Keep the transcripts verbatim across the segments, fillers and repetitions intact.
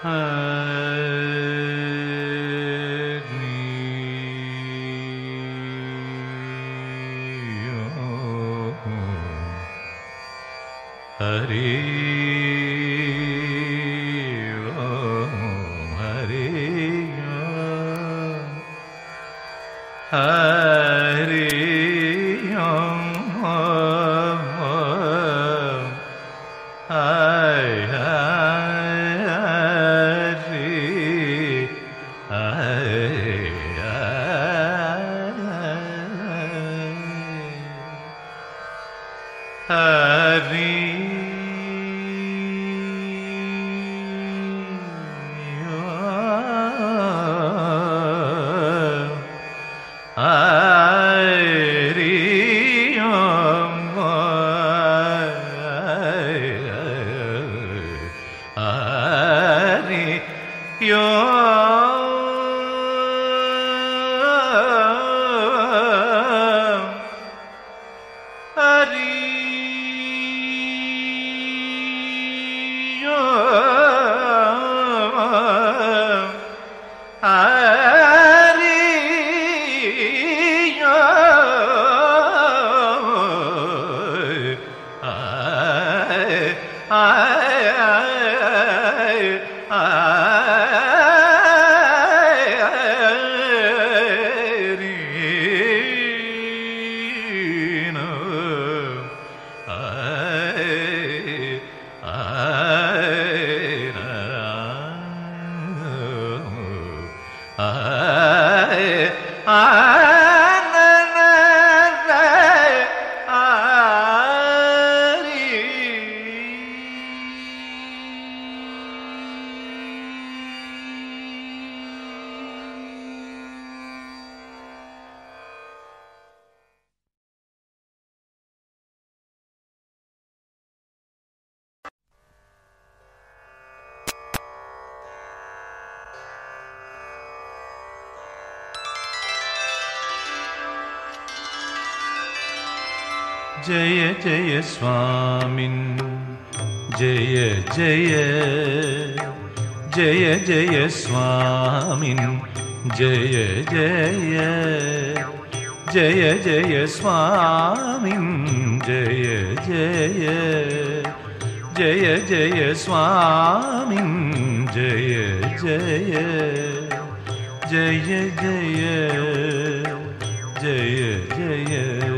ഹരി ഹരി ഹരി ജയ ജയ സ്വാമിൻ ജയ ജയ ജയ ജയ സ്വാമിൻ ജയ ജയ ജയ ജയ സ്വാമിൻ ജയ ജയ ജയ ജയ സ്വാമിൻ ജയ ജയ ജയ ജയ ജയ ജയ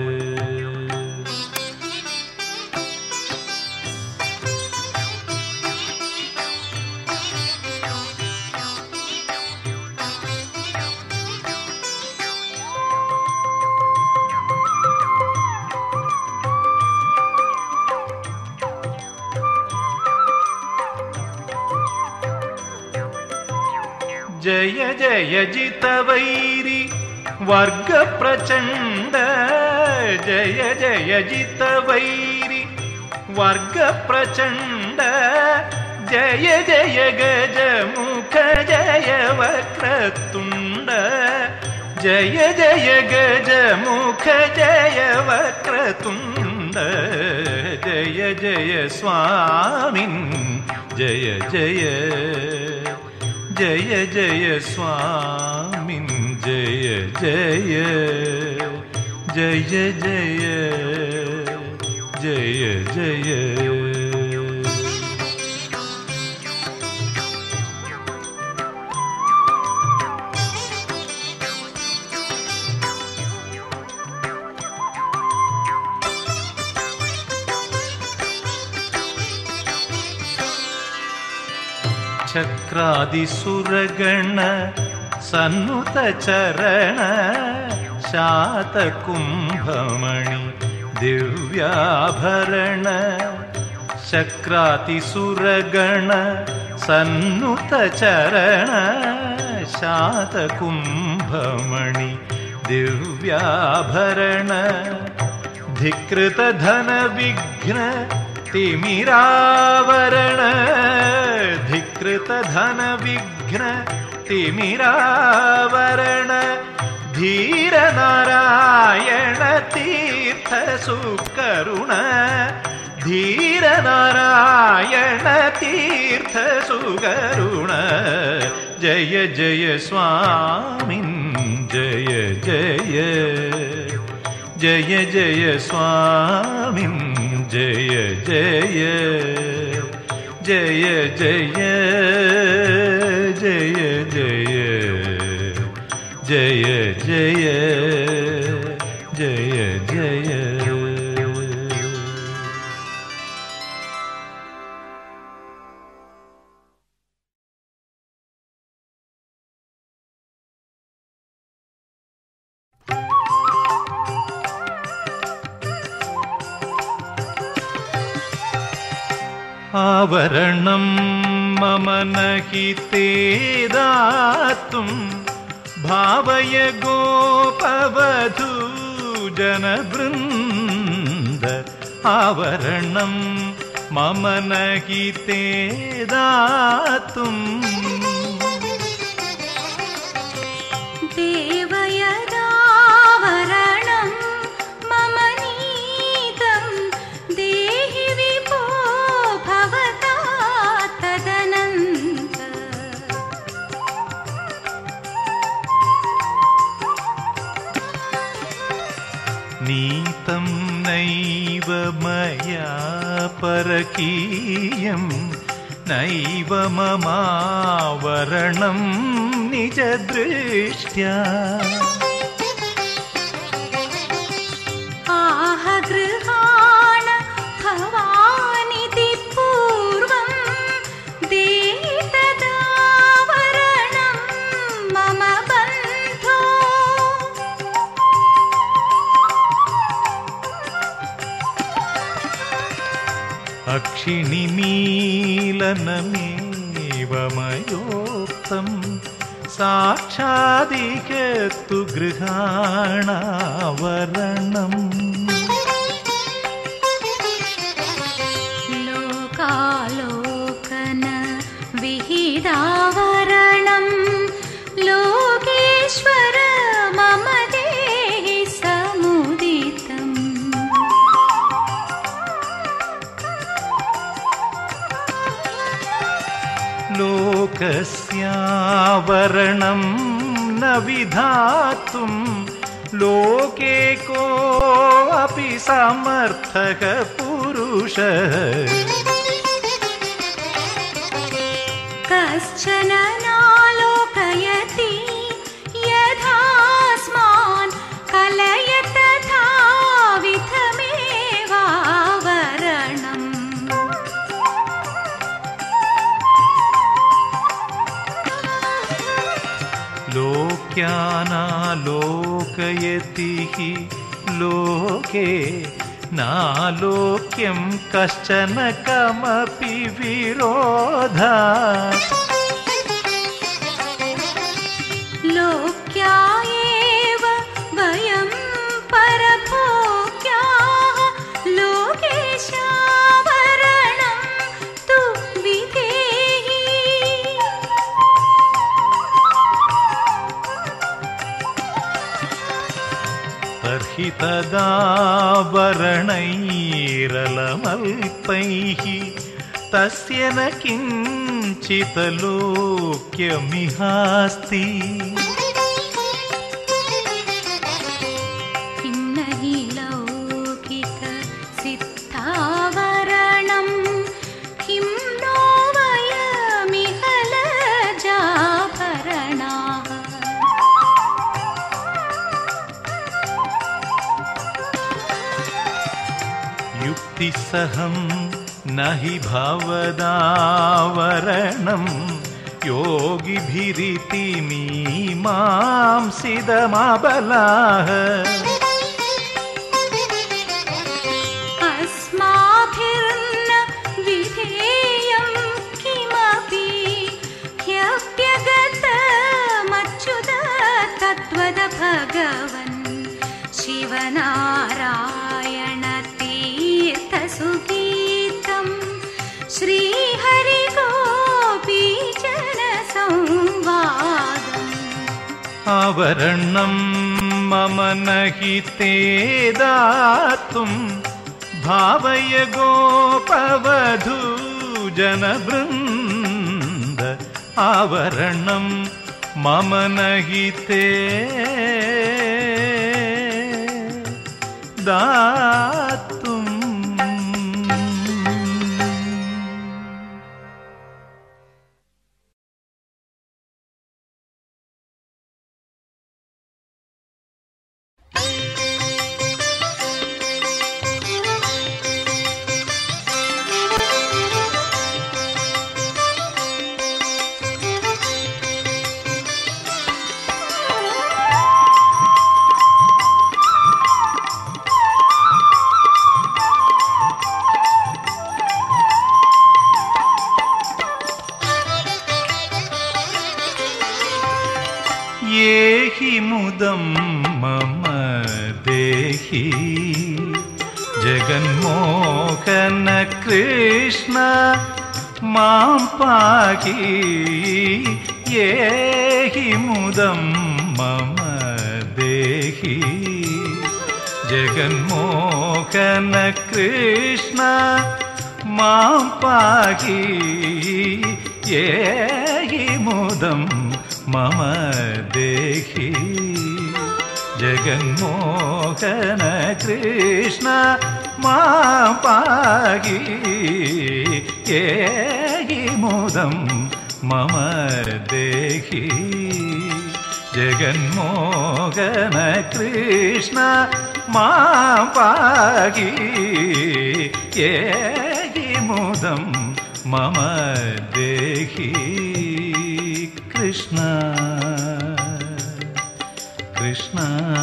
ജയ ജയ ജിതവൈരി വർഗ പ്രചണ്ഡ ജയ ജയ ജിതവൈരി വർഗ പ്രചണ്ഡ ജയ ജയ ഗജമുഖ ജയ വക്രതുണ്ഡ ജയ ജയ ഗജമുഖ ജയ വക്രതുണ്ഡ ജയ ജയ സ്വാമിൻ ജയ ജയ ജയ ജയ സ്വാമിൻ ജയ ജയ ജയ ജയ ജയ ജയ ചക്രാദിസുരഗണ സന്നുത ചരണ ശാതകുംഭമണി ദിവ്യാഭരണ ചക്രാതിസുരഗണ സന്നുത ചരണ ശാതകുംഭമണി ദിവ്യാഭരണ ധികൃതധന വിഘ്ന തിമിരാവരണ ധികൃതധന വിഘ്ന തിമിരാവരണ ധീരനാരായണ തീർത്ഥ സുകരുണ धीरनारायण तीर्थ सुगरुण जय जय स्वामिन् जय जय जय जय स्वामिन् जय जय जय जय जय जय जय जय जय जय आवरणं मम न हि ते दातुं भावय गोपवधू जनवृन्द आवरणं मम न हि ते दातुं देवयदावरणं मम नीतं देहि विभो भवता तदनन्त नीतं नैव मया परकीयं नैव ममावरणं निजदृष्ट्या आह गृहाण भवानिति पूर्वं देहि तदावरणं मम बन्धो अक्षिणिमीलनमेव मयोक्तं साक्षादिकतु गृहाणावरणम् लोकालोकन विहितावरणं लोकेश्वर मम देहि समुदितम् लोकस्यावरणं न विधातुं लोके कोऽपि समर्थः पुरुषः कश्चन नालोकयति यथास्मान् कलय तथाविधमेवावरणम् लोक्यानालोकयति हि लोके नालोक्यं कश्चन कमपि विरोधात् लोक्या एव वयं परभोग्याः लोकेशावरणं तु विधेहि तर्हि तदावरणैरलमल्पैः तस्य न किञ्चित् लोक्यमिहास्ति किं न हि लौकिक सिद्धावरणं किं नो वयमिह लज्जाभरणाः युक्तिसहं न हि भवदावरणं योगिभिरिति मीमांसिदमबलाः अस्माभिर्न विधेयं किमपि ह्यप्यगतमच्युत तद्वद भगवन् शिवनारायण तीर्थसुगीतं श्रीहरिगोपीजन संवादम् आवरणं मम न हि ते दातुं भावय गोपवधू जनवृन्द आवरणं मम नहि ते दातुम्। मुदं मम देहि जगन्मोहन कृष्ण मां पाहि। येहि मुदं मम देहि जगन्मोहन कृष्ण मां पाहि। येहि मुदं मम देहि जगन्मोहन कृष्ण मां पाहि। येहि मुदं मम देहि जगन्मोहन कृष्ण मां पाहि। येहि मुदं मम देहि कृष्ण कृष्ण।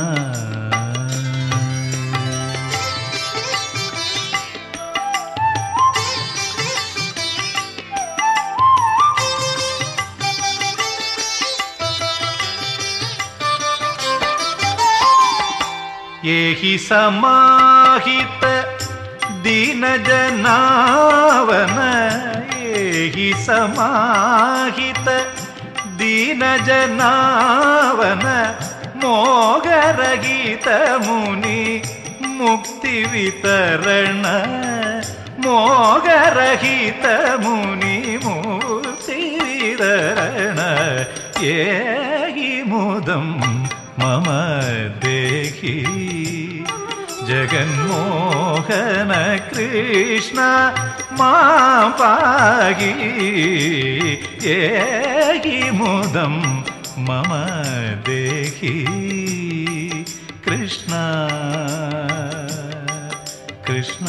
येहि समाहित दीनजनावन येहि समाहित दीनजनावन मोगरहित मुनि मुक्ति वितरण। मोगरहित मुनि मुक्ति वितरण। येहि मुदं मम देहि जगन्मोहन कृष्ण मां पाहि। येहि मुदं मम देहि कृष्ण कृष्ण।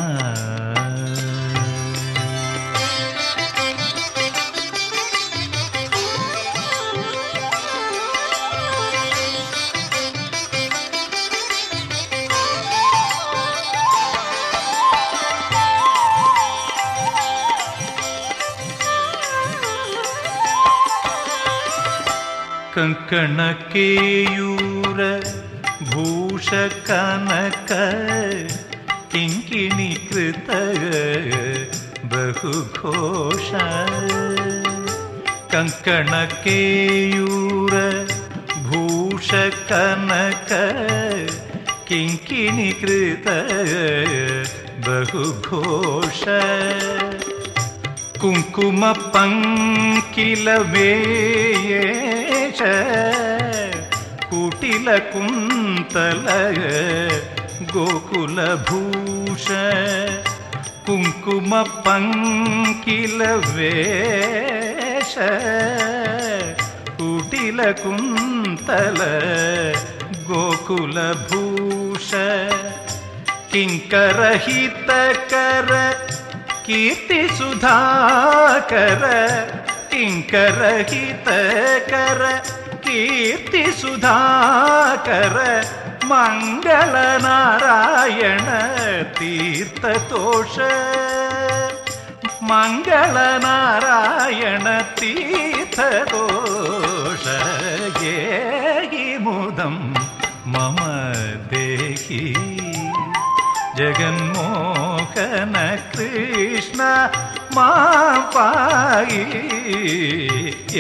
कंकण केयूर भूष कनक किंकिणी कृत बहुघोष। कंकण केयूर भूष कनक किंकिणी कृत बहुघोष। कुंकुम पंकिल वेश कुटिल कुंतल गोकुल भूष। कुंकुम पंकिल वेश कुटिल कुंतल गोकुल भूष। किंकर हित कर कीर्ति सुधाकर। किंकर हित कर कीर्ति सुधाकर। मंगल नारायण तीर्थतोष। मंगल नारायण तीर्थतोष। येहि मुदं मम देहि जगन्मोहन कृष्ण मां पाहि।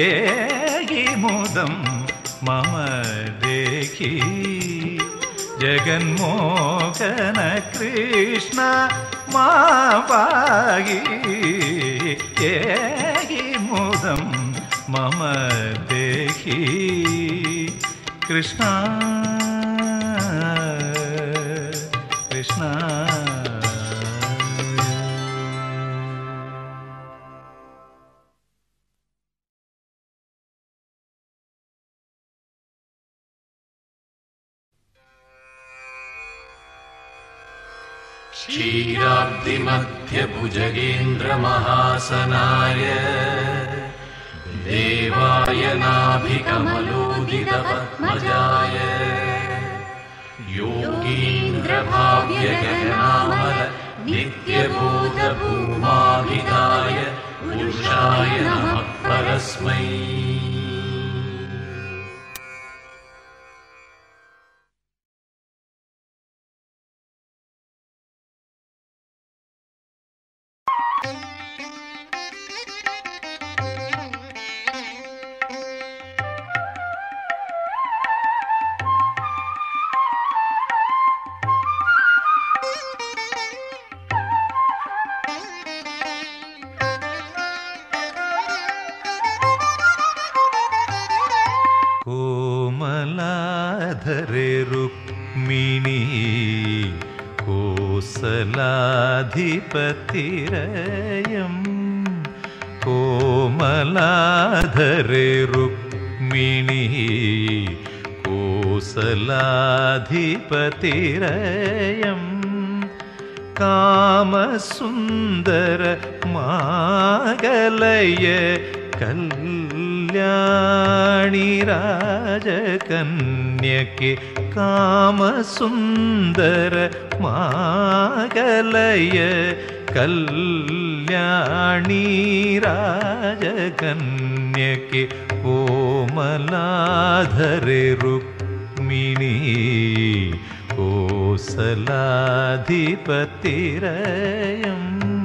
येहि मुदं मम देहि ജഗന്മോഹന കൃഷ്ണ മാപായി ഏകി മുദം മമ ദേഹി കൃഷ്ണ കൃഷ്ണ. क्षीराब्धिमध्यभुजगेन्द्रमहासनाय देवाय नाभिकमलोदितपद्मजाय योगीन्द्रभाव्यगगनामल नित्यबोधभूमाभिधाय पुरुषाय नमः परस्मै. കോമലാധരെ രുക്മിണി കോസലാധിപതിരയം കോമലാധരെ രുക്മിണി കോസലാധിപതിരയം കാമസുന്ദര മാഗലയ കല്യാണി രാജകന്യകെ കാമസുന്ദര മാഗലയ കല്യാണി രാജകന്യകെ കോമലാധരെ രുക്മിണി കോസലാധിപതിരയം.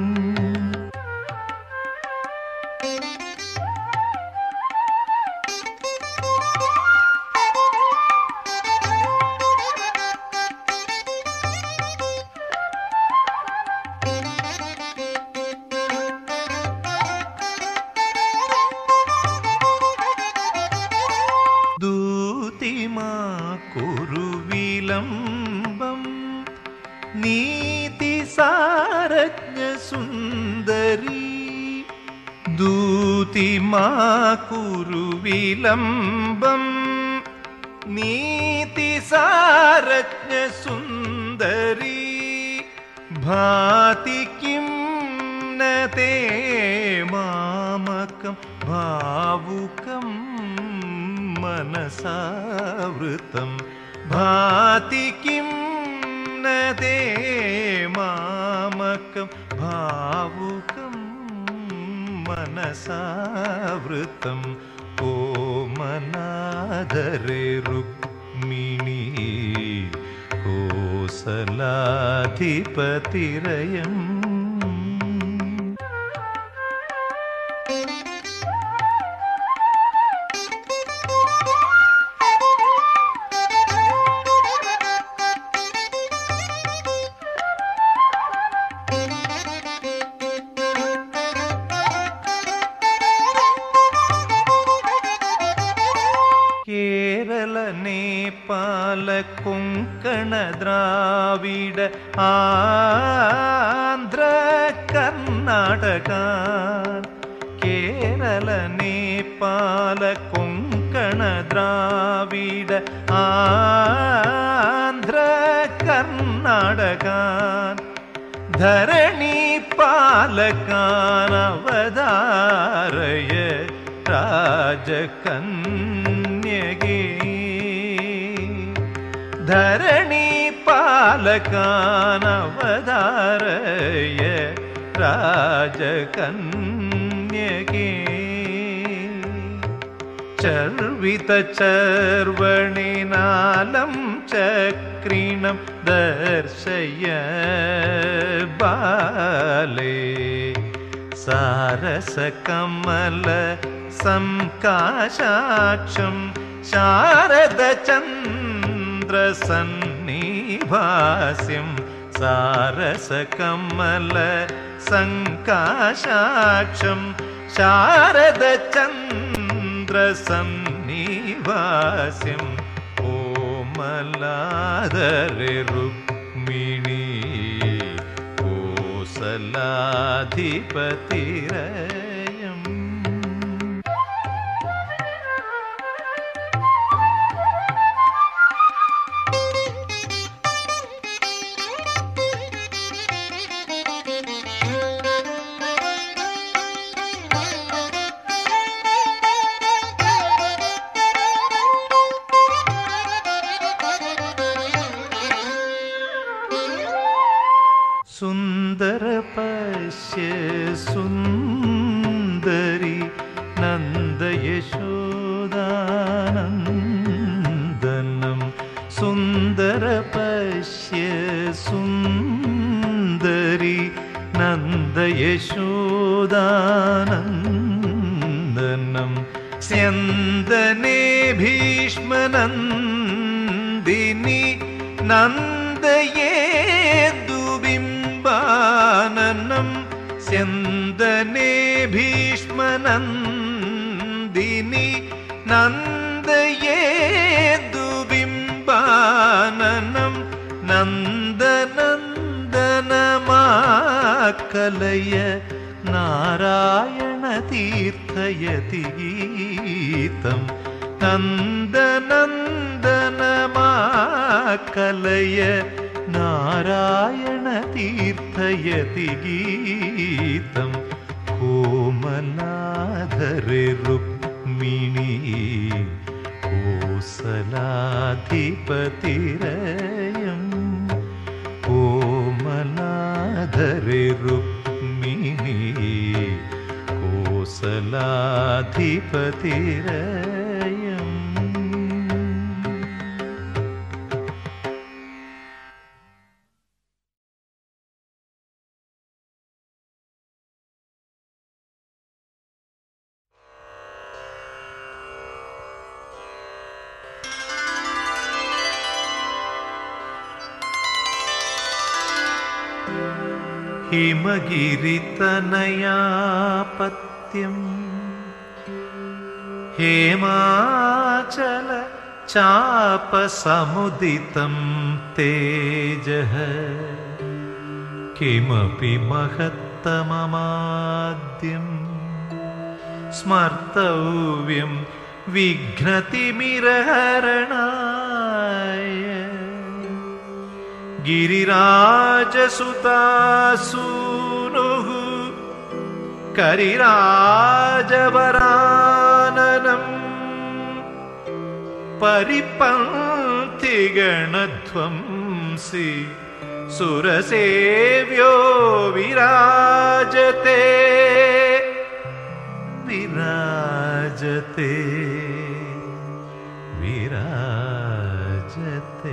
ദൂതിമാ കുരുവിലംബം നീതിസാരജ്ഞ സുന്ദരി ദൂതിമാ കുരുവിലംബം നീതിസാരജ്ഞ സുന്ദരി ഭാതി കിം ന തേ മാമകം ഭാവുകം മനസാവൃതം ഭാതി കിം ന തേ മാമകം ഭാവുകം മനസാവൃതം കോമലാധരെ രുക്മിണി കോസലാധിപതിരയം. കേരള നേപ്പാള കൊങ്കണ ദ്രാവിഡ ആന്ധ്ര കർണാടക കേരള നേപ്പാള കൊങ്കണ ദ്രാവിഡ ആന്ധ്ര കർണാടക ധരണി പാലകാൻ അവതാരയ രാജകന്യകേ ധരണി പാലകാൻ അവതാരയ രാജകന്യകേ ചർവിത ചർവണിനാലം ചക്രീണം ദർശയ ബാലേ സാരസകമല സംകാശാക്ഷം ശാരദചന്ദ്രസന്നിഭേ भास्यं सारसकमल संकाशाक्षं शारदचन्द्रसन्निवास्यं कोमलादरे रुक्मिणी कोसलाधिपतिरयम् सुन्दर पश्य सुन्दरी नन्द यशोदानन्दनं सुन्दर पश्य सुन्दरी नन्द यशोदानन्दनं स्यन्दने भीष्मनन्दिनी नन्दये बिम्बाननं स्यन्दने भीष्मनन्दिनी नन्दये दुबिम्बाननं नन्दनन्दनमाकलय नारायणतीर्थयति गीतं नन्दनन्दनमाकलय नारायणतीर्थयति गीतं कोमलाधरे रुक्मिणी कोसलाधिपतिरयम् कोमलाधरे रुक्मिणी कोसलाधिपतिरयम् हिमगिरितनयापत्यं हेमाचल चापसमुदितं तेजः किमपि महत्तममाद्यं स्मर्तव्यं विघ्नतिमिरहरणाय गिरिराजसुतासूनुः करिराजवराननम् परिपन्थिगणध्वंसि सुरसेव्यो विराजते विराजते विराजते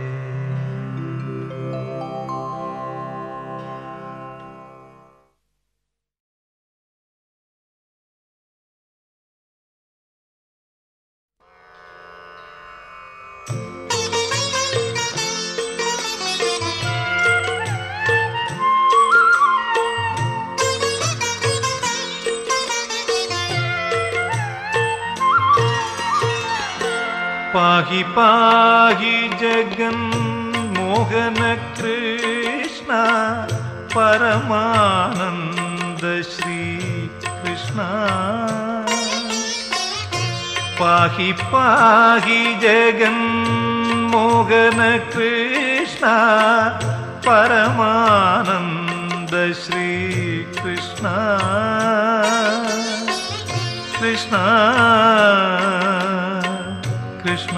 पाहि पाहि जगन्मोहन कृष्ण परमानंद श्री कृष्ण पाहि पाहि जगन्मोहन कृष्ण परमानंद श्री कृष्ण कृष्ण कृष्ण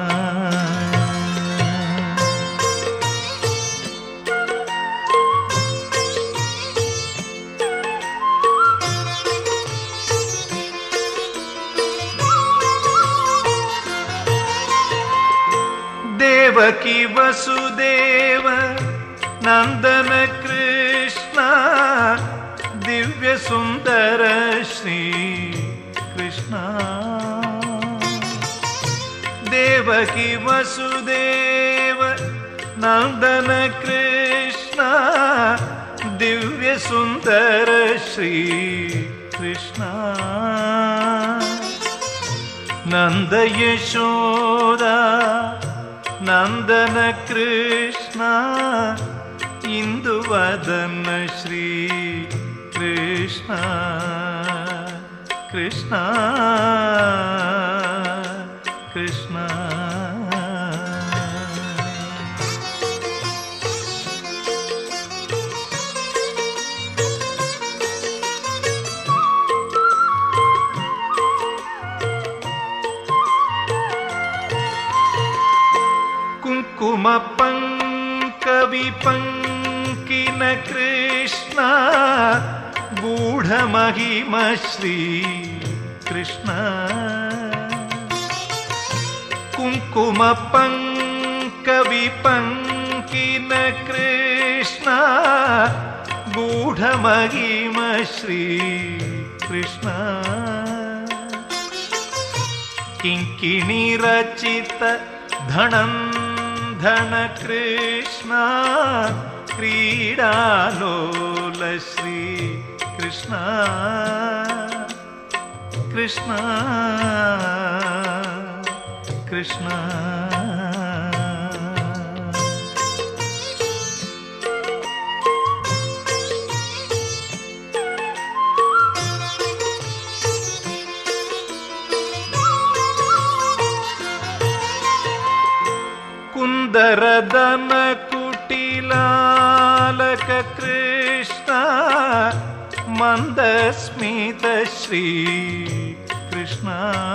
देवकी वसुदेव नंदन कृष्ण दिव्य सुंदर श्री कृष्ण देवकी वसुदेव നന്ദന കൃഷ്ണ ദിവ്യ സുന്ദര ശ്രീ കൃഷ്ണ നന്ദ യശോദ നന്ദന കൃഷ്ണ ഇന്ദുവദന ശ്രീ കൃഷ്ണ കൃഷ്ണ കൃഷ്ണ കുങ്കുമ പങ്കവി പങ്കിന കൃഷ്ണ ഗൂഢമഹിമ ശ്രീ കൃഷ്ണ കുങ്കുമ പങ്കവി പങ്കിന കൃഷ്ണ ഗൂഢമഹിമ ശ്രീ കൃഷ്ണ കിങ്കിണി രചിത ധനം ധന കൃഷ്ണ ക്രീഡാലോല ശ്രീ കൃഷ്ണ കൃഷ്ണ കൃഷ്ണ കുന്ദരദന കുട്ടിലാലക കൃഷ്ണ മന്ദസ്മിത ശ്രീ കൃഷ്ണ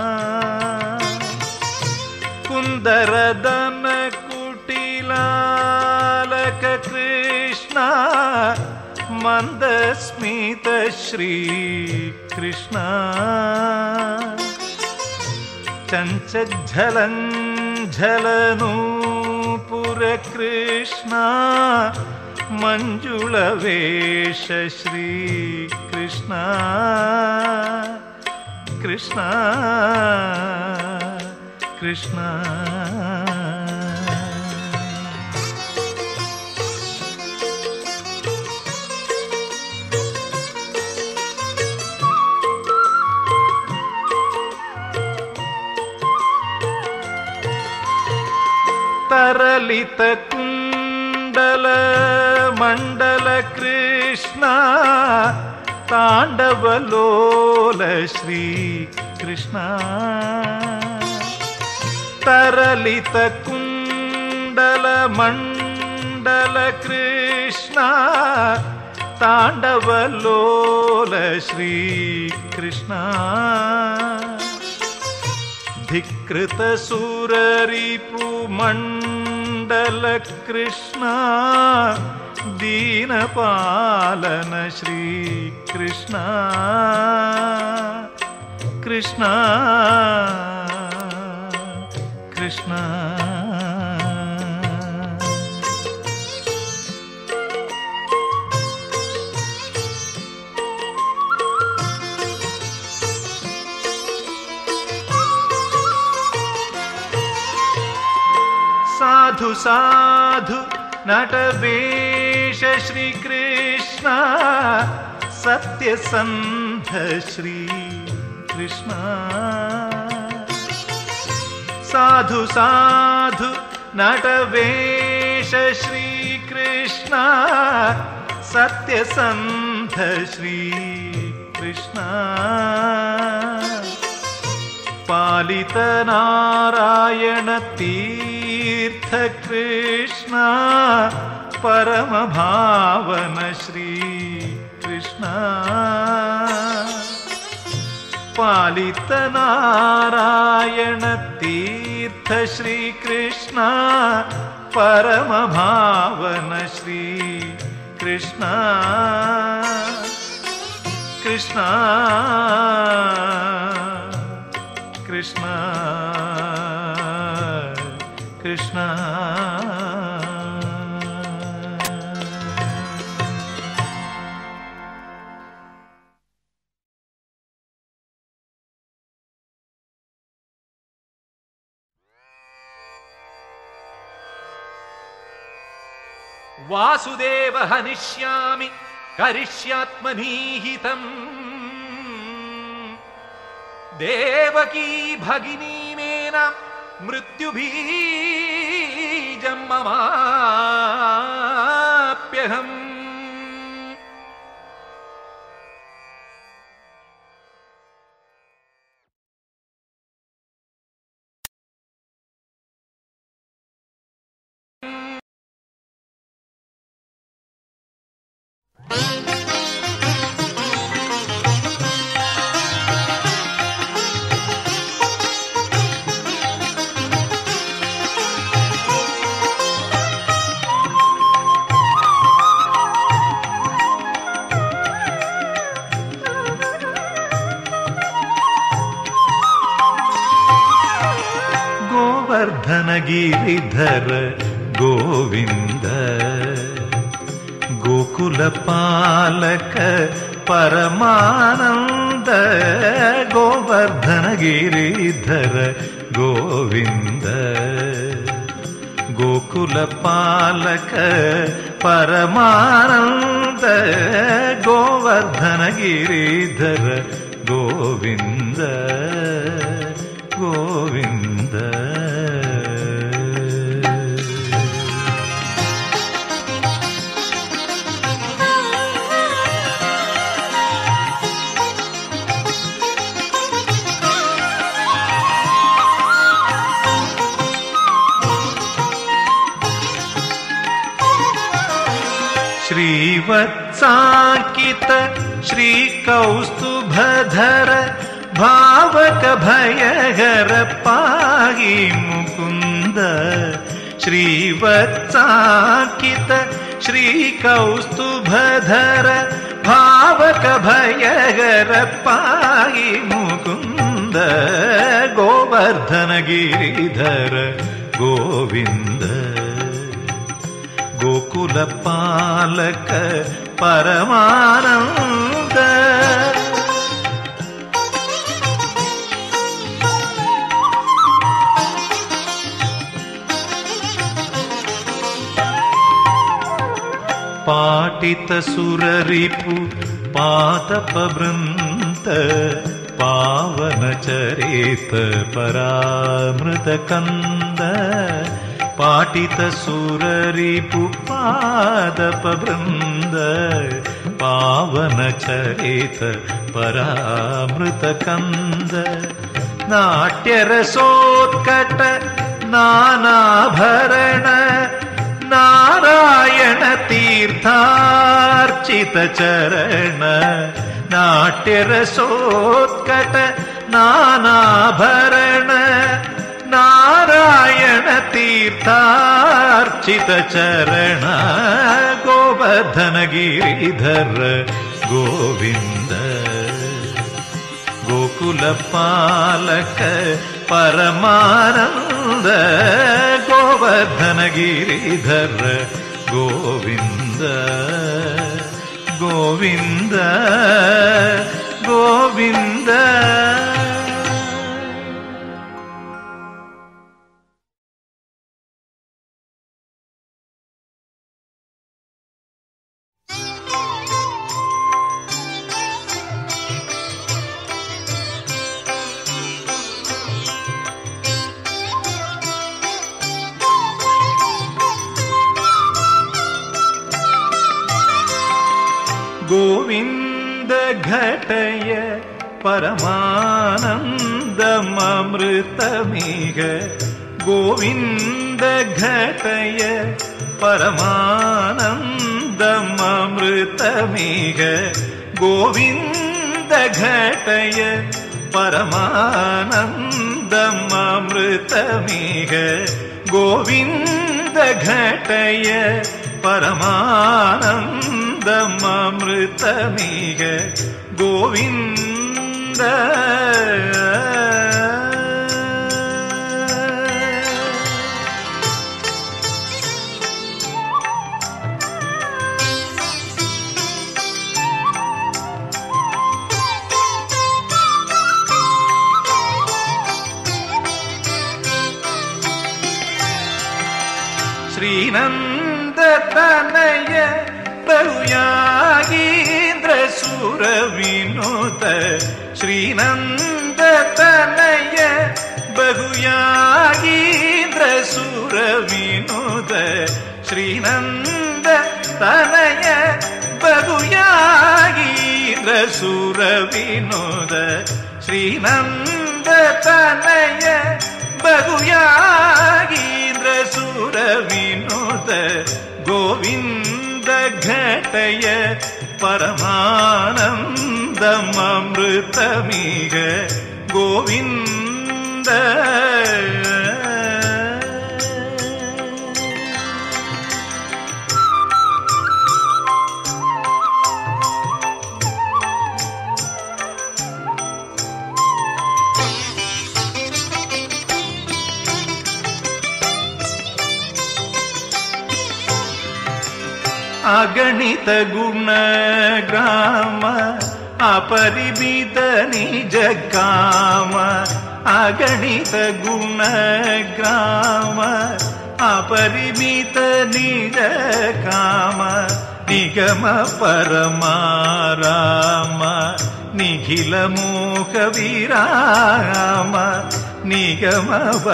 കുന്ദരദന കുട്ടിലാലക കൃഷ്ണ മന്ദസ്മിത ശ്രീ കൃഷ്ണ ചഞ്ചലനൂപുര കൃഷ്ണ മഞ്ജുളവേഷ ശ്രീ കൃഷ്ണ കൃഷ്ണ കൃഷ്ണ തരളിത കുണ്ടല മണ്ഡല കൃഷ്ണ താണ്ഡവലോല ശ്രീ കൃഷ്ണ തരളിത കുണ്ടല മണ്ഡല കൃഷ്ണ താണ്ഡവലോല ശ്രീ കൃഷ്ണ ധികൃത സുരരിപു മണ്ഡല കൃഷ്ണ ദീനപാലന ശ്രീ കൃഷ്ണ കൃഷ്ണ കൃഷ്ണ സാധു സാധു നടവേഷ ശ്രീ കൃഷ്ണ സത്യസന്ധ ശ്രീ കൃഷ്ണ സാധു സാധു നടവേഷ ശ്രീ കൃഷ്ണ സത്യസന്ധ ശ്രീ കൃഷ്ണ പാലിത നാരായണ തീർത്ഥ കൃഷ്ണ പരമഭാവന ശ്രീ കൃഷ്ണ പാലിത നാരായണ തീർത്ഥ ശ്രീ കൃഷ്ണ പരമഭാവന ശ്രീ കൃഷ്ണ കൃഷ്ണ കൃഷ്ണ കൃഷ്ണ വാസുദേവ ഹനിഷ്യാമി കരിഷ്യാത്മനീഹിതം ദേവകീ ഭഗിനീമേന മൃത്യുബീജം മമാപ്യഹം. गिरिधर गोविंद गोकुलपालक परमानंद गोवर्धन गिरिधर गोविंद गोकुलपालक परमानंद गोवर्धन गिरिधर गोविंद गोविंद. श्रीवत्साङ्कित श्रीकौस्तुभधर भावक भयहर पाहि मुकुन्द. श्रीवत्साङ्कित श्रीकौस्तुभधर भावक भयहर पाहि मुकुन्द. गोवर्धन गिरिधर गोविंद गोकुलपालक परमानंद. पाटित सुररिपु पातपवृन्त पावन चरित परामृत कंद. पाटित सुररिपु पादपवृन्द पावन चरित परामृत कंद. नाट्यरसोत्कट नानाभरण नारायण तीर्थार्चित चरण. नाट्यरसोत्कट नानाभरण नारायण तीर्थार्चित चरण. गोवर्धन गिरिधर गोविंद गोकुलपालक परमानंद. गोवर्धन गिरिधर गोविंद गोविंद गोविंद. गोविंद घटय परमानंदमृतमिह. गोविंद घटय परमानंदमृतमिह. गोविंद घटय परमानंदमृतमिह. गोविंद घटय परमानंदमृतमिह. गोविंद श्रीनंद तनय बहुयागीन्द्र सुर विनुत श्रीनंद तनय बहुयागीन्द्र सुर विनुत श्रीनंद तनय बहुयागीन्द्र सुर विनुत श्रीनंद तनय बहुयागीन्द्र सुर विनुत गोविंद घटय परमानंदमृतमिग गोविंद अगणित गुण ग्राम अपरिमित निज काम अगणित गुण ग्राम अपरिमित निज काम निगम परमाराम निखिल मोह विराम निगम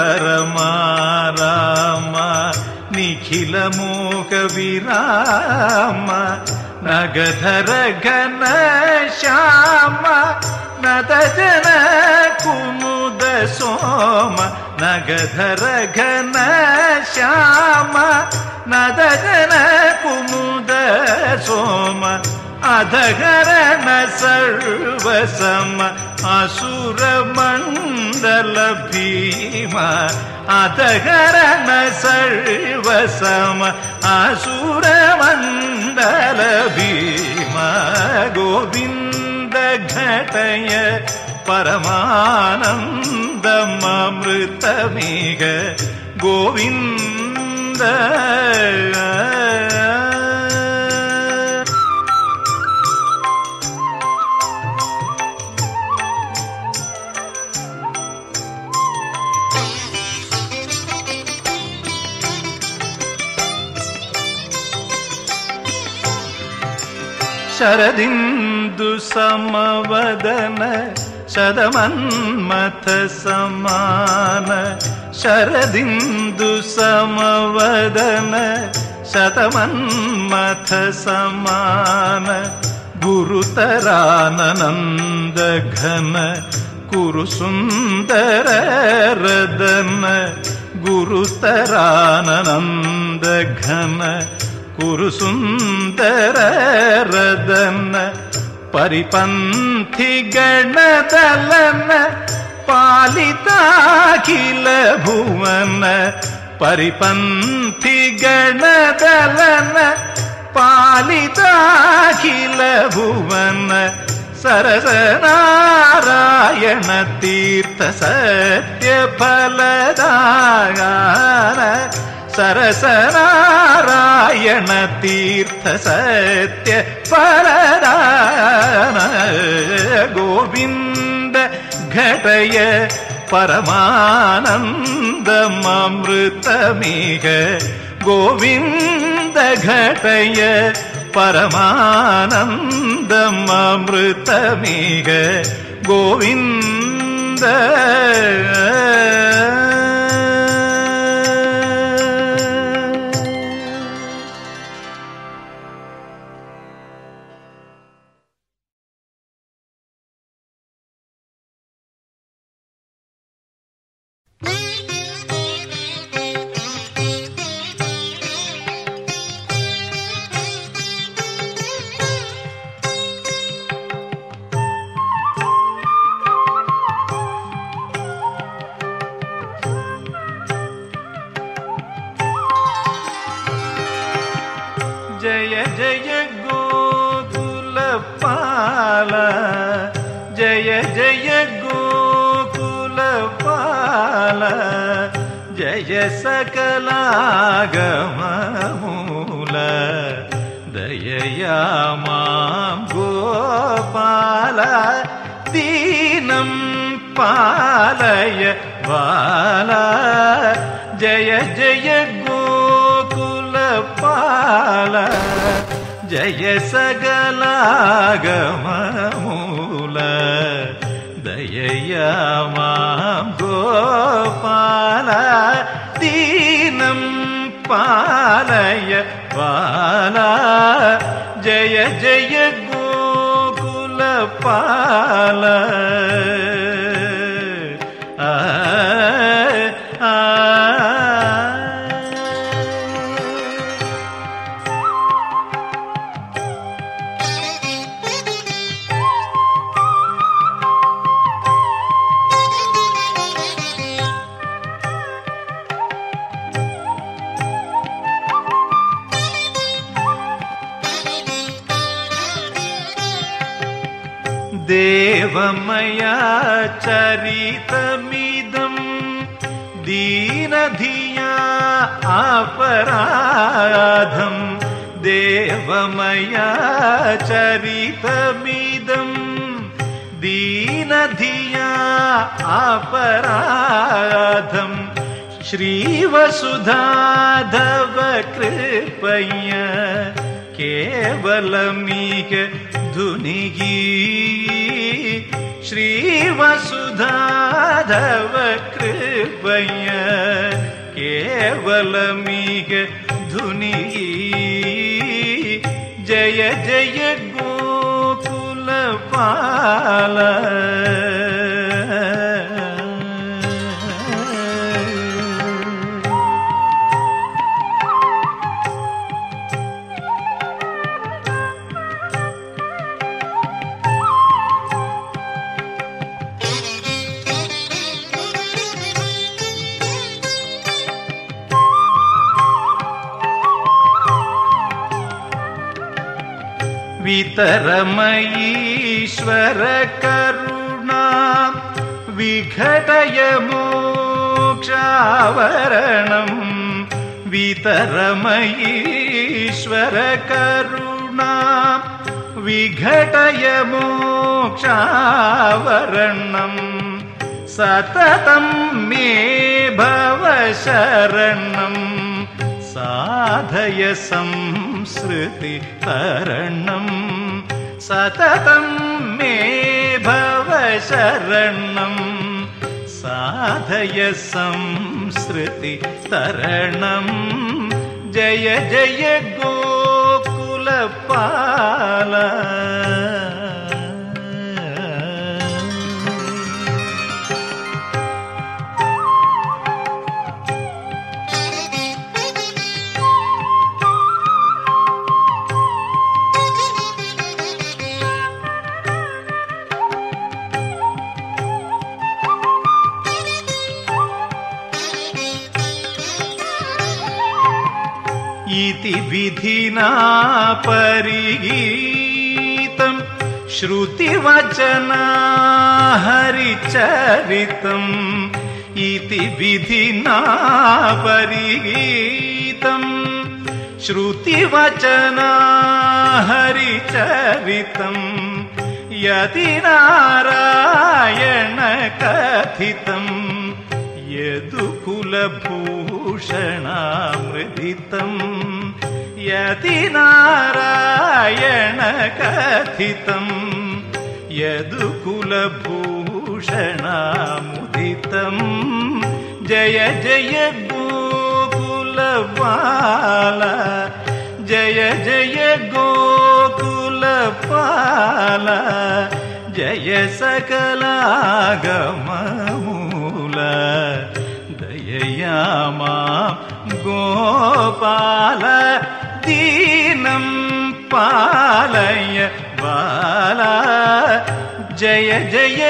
परमाराम निखिल मोह विराम नगधर घन श्याम नदजन कुमुद सोम नगधर घन श्याम नदजन कुमुद सोम अधगरण सर्वसम असुर मंडल भीमा अधगरण सर्वसम असुर मंडल भीमा गोविंद घटय परमानंदमृतमिग गोविंद शरदिंदु समवदन शतमन्मथ समान शरदिंदु समवदन शतमन्मथ समान गुरुतरानंद घन कुरु सुंदर रदन गुरुतरानंद घन कुरु सुंदर रदन परिपंथी गणदलन पालिताखिल भुवन परिपंथी गणदलन पालिताखिल भुवन सरस नारायण तीर्थ सत्य फलदान सरस नारायण तीर्थ सत्य फलदान गोविंद घटय परमानंदमृतमिग गोविंद घटय परमानंदमृतमिग गोविंद जय जय गोकुलपाल जय जय गोकुलपाल जय सकलागममूल दयया मां गोपाल दीनं पालय बाला जय जय गोकुलपाल पाल जय सकलागममूल दयया मां गोपाल दीनं पालय बाल जय जय गोकुलपाल आ आ देवमया चरितमिदं दीनधिया अपराधं देवमया चरितमिदं दीनधिया अपराधं श्रीवसुधाधव कृपया केवलमीक धुनिगी श्रीवसुधाधव कृपया केवलमीक धुनिगी जय जय गोकुलपाल वितरमयीश्वर करुणा विघटय मोक्षावरणं वितरमयीश्वर करुणा विघटय मोक्षावरणं सततं मे भव शरणं साधय संसृति तरणं सततं मे भव शरणं साधय संसृति तरणं जय जय गोकुलपाल इति विधिना परिगीतं श्रुतिवचना हरिचरितम् इति विधिना परिगीतं श्रुतिवचना हरिचरितम् यदि नारायण कथितम् यदुकुलभूषणामृदितं यदि नारायण कथितं यदुकुलभूषणामुदितं जय जय गोकुलपाल जय जय गोकुलपाल जय सकलागममूल दयया मां गोपाल दीनं पालय बाल जय जय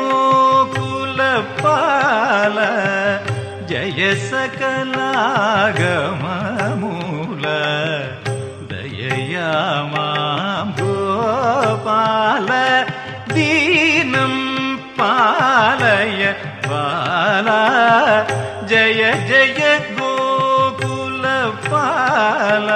गोकुलपाल जय सकलागममूल दयया मां गोपाल दीनं पालय बाल जय जय गोकुलपाल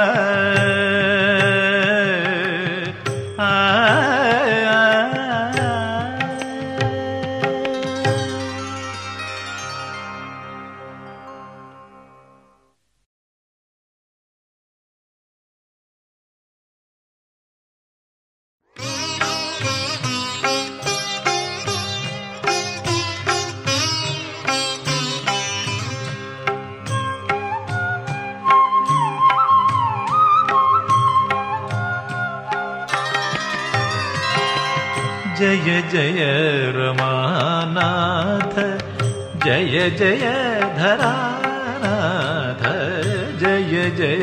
जय जय रमानाथ जय जय धरानाथ जय जय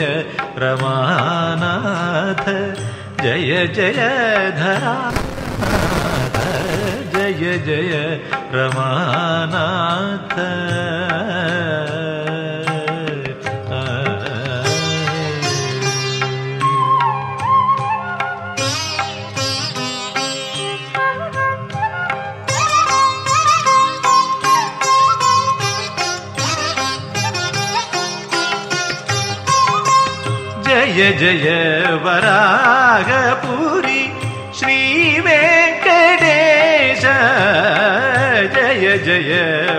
रमानाथ जय जय धरानाथ जय जय रमानाथ जय जय वराहपुरी श्री वेंकटेश जय जय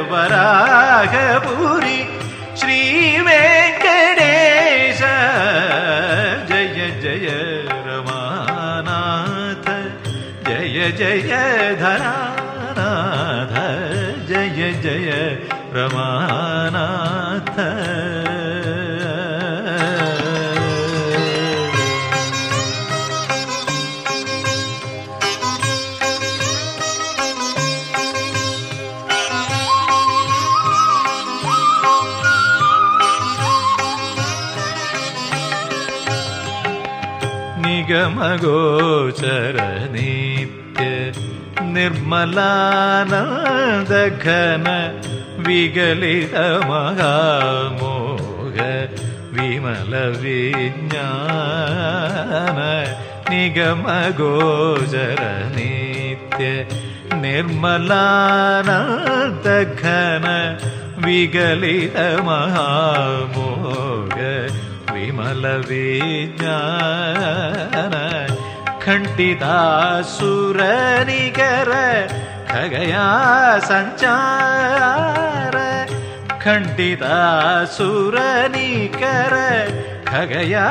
वराहपुरी श्री वेंकटेश जय जय रमानाथ जय जय धरानाथ जय जय रमानाथ निगमगोचर नित्य निर्मलानंद घन विगलित महामोह विमल विज्ञान निगमगोचर नित्य निर्मलानंद घन विगलित महामोह विमल विज्ञान खंडितासुर निगर खगया संचार खंडितासुर निकर खगया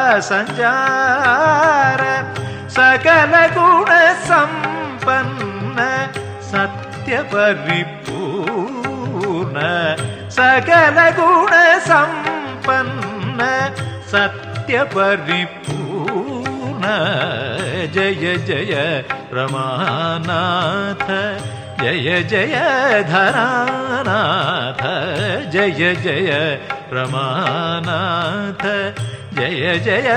संचार सकल गुण संपन्न सत्य परिपूर्ण सकल गुण संपन्न सत्य परिपूर्ण जय जय रमानाथ जय जय धरानाथ जय जय रमानाथ जय जय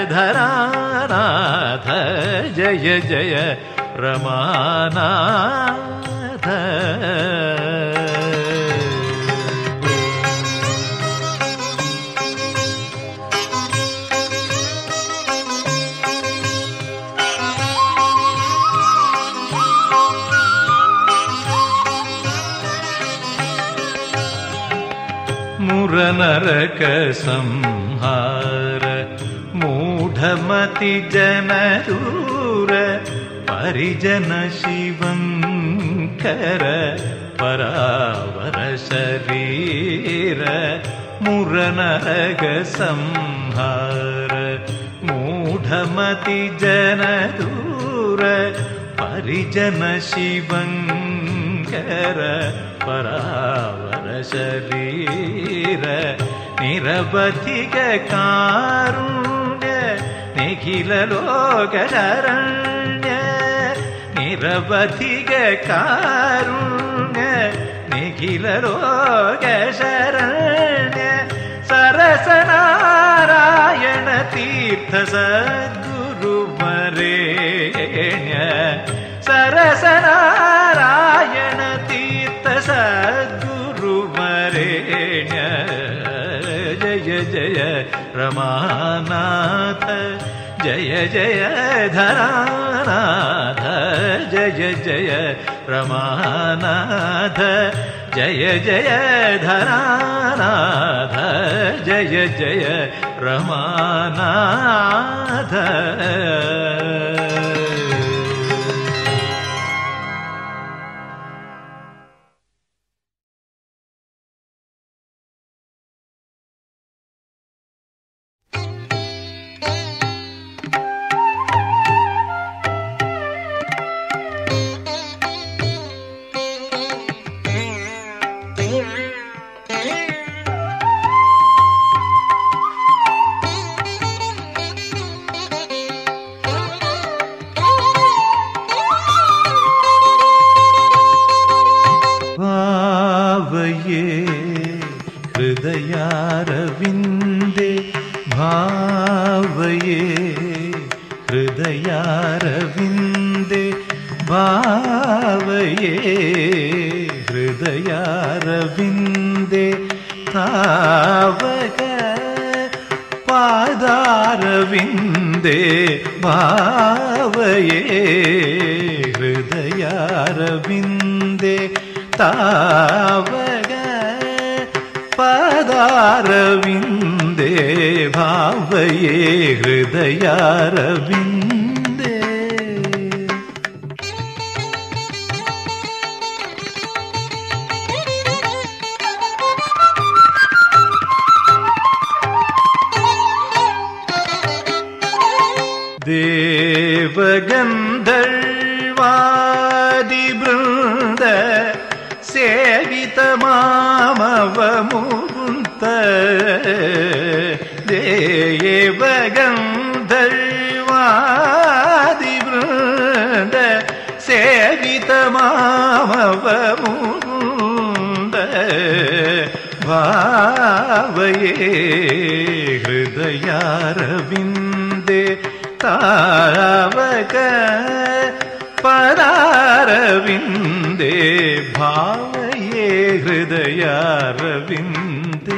धरानाथ जय जय रमानाथ नरक संहार मूढ़मति जन दूर परिजन शिवंकर परावर शरीर मुर नरक संहार मूढ़मति जन दूर परिजन शिवंकर परावर शरीर निरवधिक कारुण्य निखिल लोक शरण्य निरवधिक कारुण्य निखिल लोक शरण्य सरस नारायण तीर्थ सद्गुरु वरेण्य सरस नारायण तीर्थ सद्गुरु वरेण्य जय जय रमानाथ जय जय धरानाथ जय जय रमानाथ जय जय धरानाथ जय जय रमानाथ ഹൃദയാരവിന്ദേ താവക പാദാരവിന്ദേ ഭാവയേ ഹൃദയാരവിന്ദേ താവക പാദാരവിന്ദേ ഭാവയേ ഹൃദയാരവിന്ദേ. ദേവഗന്ധർവാദിവൃന്ദ സേവിതമാമവമുകുന്ത ദേവഗന്ധർവാദിവൃന്ദ സേവിതമാമവമുകുന്ദ ഭാവയേ ഹൃദയാരവിന്ദേ താവക പദാരവിന്ദേ ഭാവയേ ഹൃദയാരവിന്ദേ.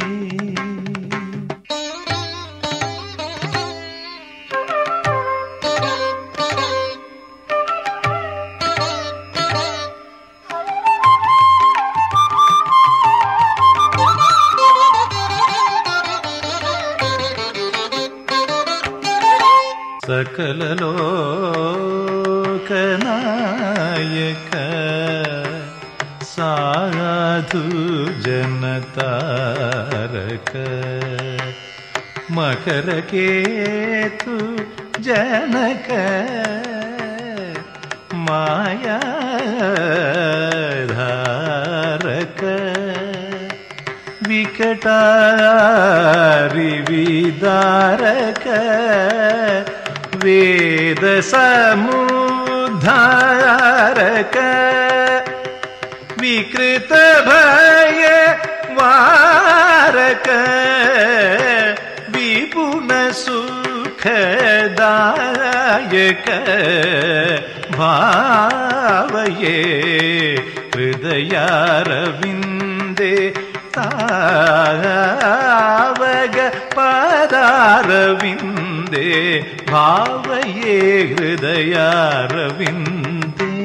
സകലലോകനായക സാധു ജനതാരക മകരകേതു ജനക മായാധാരക വികടാരിവിദാരക വേദ സമുദ്ധാരക വികൃത ഭയ വാരക വിപുല സുഖദായക ഭാവയേ ഹൃദയാരവിന്ദേ താവക പദാരവിന്ദേ ഭാവയേ ഹൃദയാരവിന്ദേ.